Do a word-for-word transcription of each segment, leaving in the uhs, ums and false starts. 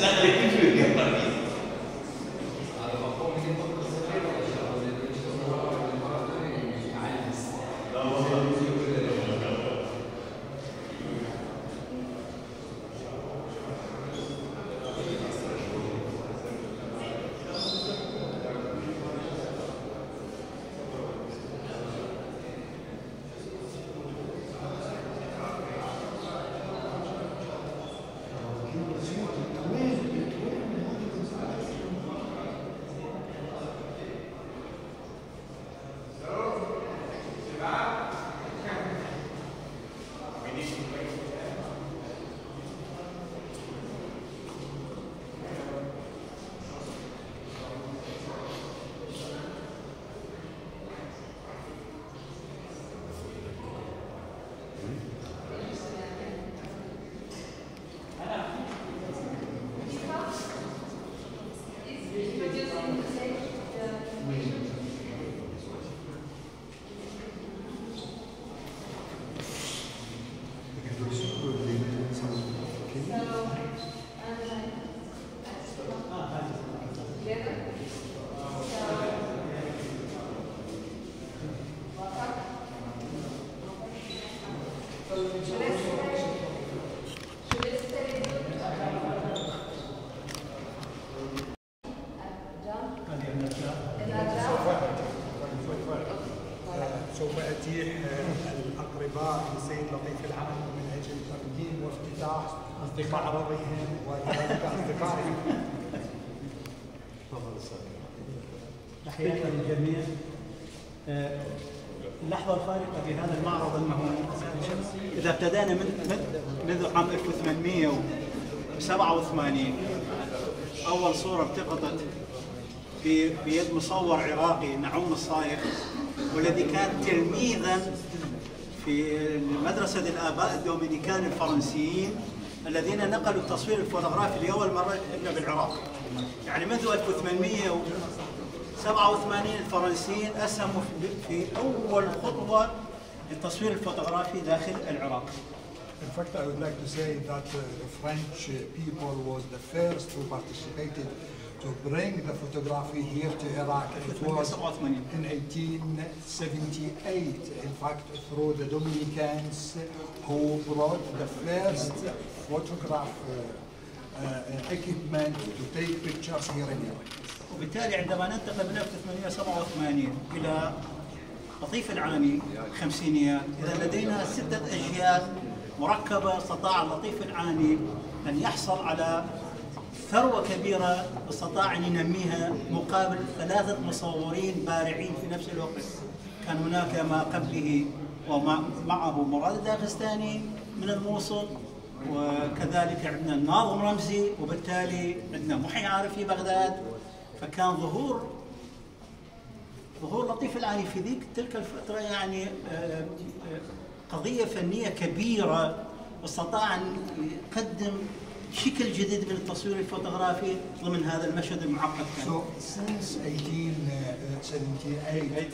سوف أتيح الأقرباء للسيد لطيف العام من أجل تقديم وافتتاح معرضهم وكذلك أصدقائهم. تفضل أستاذ. تحياتي للجميع. اللحظة الفارقة في هذا المعرض أنه إذا ابتدأنا من منذ عام ألف وثمانمئة وسبعة وثمانين أول صورة التقطت بيد مصور عراقي نعوم الصايغ، والذي كان تلميذا في مدرسة الآباء الدومينيكان الفرنسيين الذين نقلوا التصوير الفوتوغرافي لأول مرة إلا بالعراق. يعني منذ ألف وثمانمئة وسبعة وثمانين الفرنسيين أسهموا في أول خطوة للتصوير الفوتوغرافي داخل العراق. In fact, I would like to say that uh, the French people was the first who participated to bring the photography here to Iraq. It was in eighteen seventy-eight, in fact, through the Dominicans who brought the first photograph uh, uh, equipment to take pictures here in Iraq. وبالتالي عندما ننتقل من ألف وثمانمئة وسبعة وثمانين إلى لطيف العاني خمسينيات، إذا لدينا ستة أجيال مركبة استطاع لطيف العاني أن يحصل على ثروة كبيرة استطاع أن ينميها مقابل ثلاثة مصورين بارعين في نفس الوقت. كان هناك ما قبله ومعه مراد الداغستاني من الموصل، وكذلك عندنا الناظم رمزي، وبالتالي عندنا محي عارف في بغداد. فكان ظهور ظهور لطيف العاني في ذيك تلك الفترة يعني قضية فنية كبيرة، واستطاع أن يقدم شكل جديد من التصوير الفوتوغرافي ضمن هذا المشهد المعقد. So since eighteen seventy-eight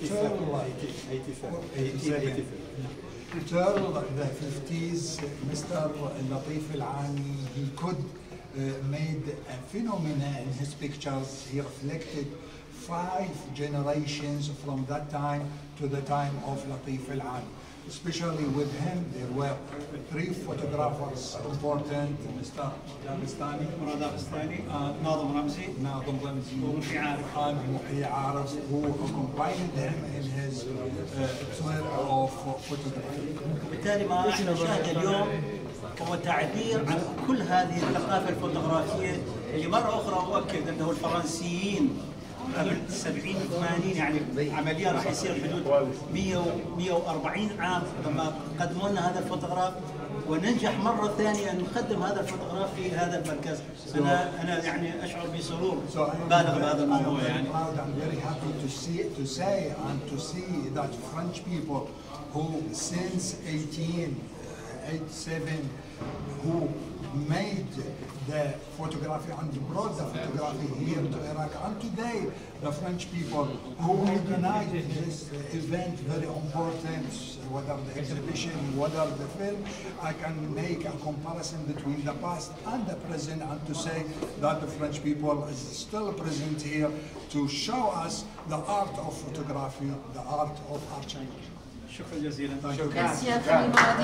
till the fifties, Mister Latif Al-Ani, he could uh, made a phenomena in his pictures. He reflected five generations from that time to the time of Latif Al-Ani. Especially with him, there were three photographers important: Mister Dagestani, Murad Dagestani, Nazim Ramzi, Nazim Ramzi, and Muhi Arif, who combined him in his tour of photography. بالتالي ما نشاهد اليوم هو تعبير عن كل هذه الثقافة الفوتوغرافية اللي مرة أخرى أؤكد أنه الفرنسيين قبل سبعين ثمانين يعني عمليا راح يصير حدود مئة وأربعين عام لما قدموا لنا هذا الفوتوغراف، وننجح مرة ثانية أن نقدم هذا الفوتوغراف في هذا المركز. أنا أنا يعني أشعر بسرور بالغ بهذا الموضوع. يعني I'm very happy to see to say and to see that French people who since eighteen eighty-seven who made the photography and brought the photography here to Iraq. And today, the French people who organized this event, very important, whether the exhibition, whether the film, I can make a comparison between the past and the present and to say that the French people is still present here to show us the art of photography, the art of art. شكرا جزيلا. Merci infiniment,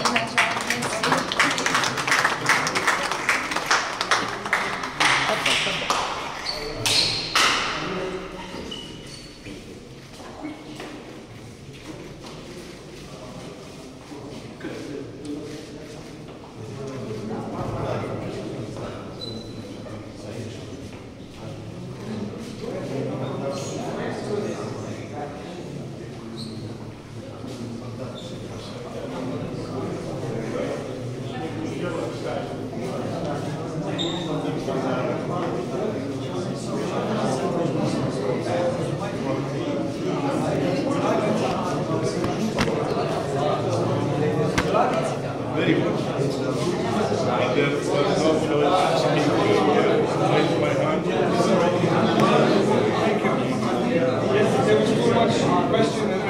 Very much. But there was no choice. Raise my hand. Thank you. Yes, there was too much question and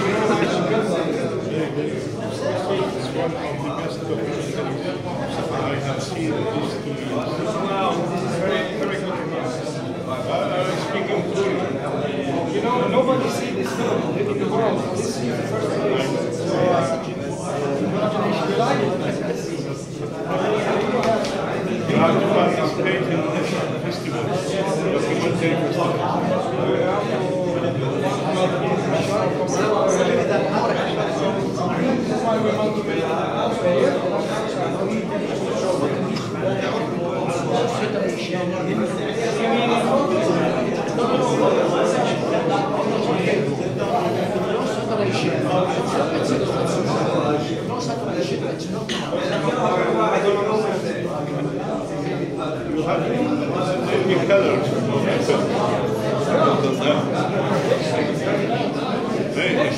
It's one of the best documentaries I have seen in these two years. wow, this is very, very good. I'm speaking truly. You know, nobody sees this film in the world. This is the first place. So, uh, congratulations. You like it? You have to participate in festivals, documentary festivals. That's why we want to make You have the colors of Very nice.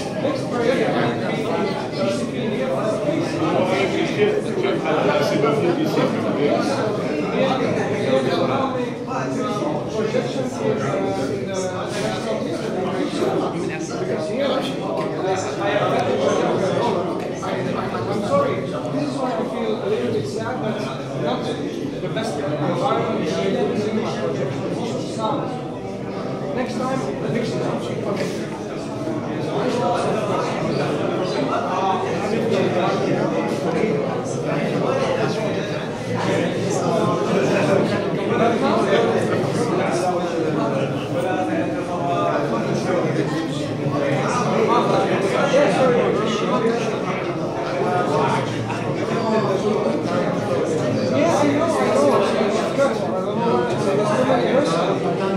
I'm sorry, this is why I feel a little bit sad, but not the best environment is sound. Next time, next time. Okay. Yeah, I know, I know.